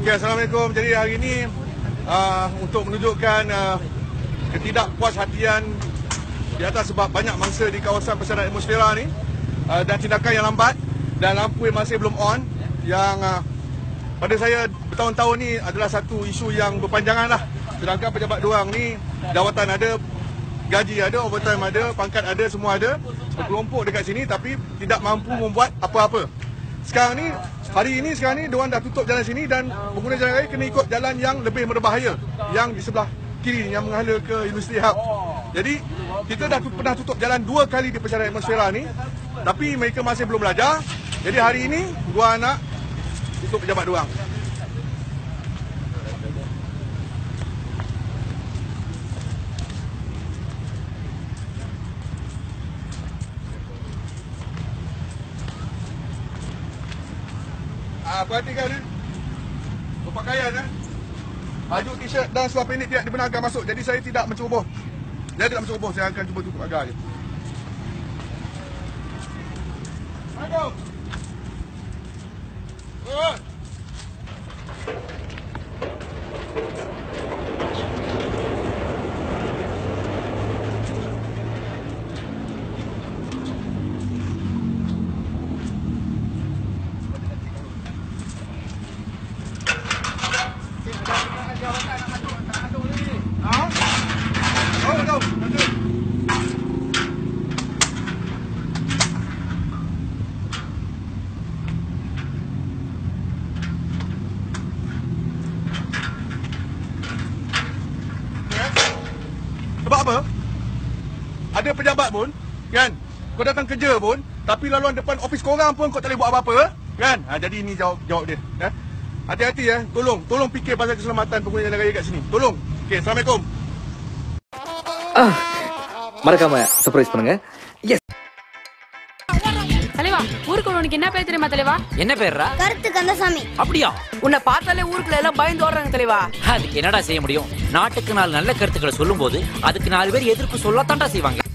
Okay, Assalamualaikum. Jadi hari ini untuk menunjukkan ketidakpuashatian di atas sebab banyak mangsa di kawasan pesanan atmosfera ni dan tindakan yang lambat dan lampu yang masih belum on, yang pada saya bertahun-tahun ni adalah satu isu yang berpanjangan lah. Sedangkan pejabat diorang ni jawatan ada, gaji ada, overtime ada, pangkat ada, semua ada, berkelompok dekat sini tapi tidak mampu membuat apa-apa. Sekarang ni, hari ini sekarang ni diorang dah tutup jalan sini dan pengguna jalan raya kena ikut jalan yang lebih berbahaya, yang di sebelah kiri yang menghala ke Industri Hub. Jadi kita dah pernah tutup jalan 2 kali di pesanan atmosfera ni, tapi mereka masih belum belajar. Jadi hari ini gua nak tutup pejabat diorang. Perhatikan ni, berpakaian baju t-shirt dan seluar pendek tidak dibenarkan masuk. Jadi saya tidak menceroboh. Saya akan cuba tutup pagar je. Assalamualaikum. Sebab apa? Ada pejabat pun, kan? Kau datang kerja pun, tapi laluan depan ofis korang pun kau tak boleh buat apa-apa, kan? Jadi ini jawab dia. Hati-hati tolong fikir pasal keselamatan pengguna jalan raya kat sini. Tolong. Okey, Assalamualaikum. மறக்காம surprise பண்ணுங்க. Yes. தலைவா, ஊருக்குள்ள உனக்கு என்ன பேர் தெரியுமா தலைவா? என்ன பேர்ரா? கருத்து கந்தசாமி. அப்படியா? உன்னை பார்த்தாலே ஊருக்குள்ள எல்லாம் பயந்து ஓடுறாங்க தலைவா. அதுக்கு என்னடா செய்ய முடியும்? நாட்டுக்கு 4 நல்ல கருத்துக்களை சொல்லும்போது அதுக்கு 4 பேர் எதிர்ப்பு சொல்லத்தான்டா செய்வாங்க.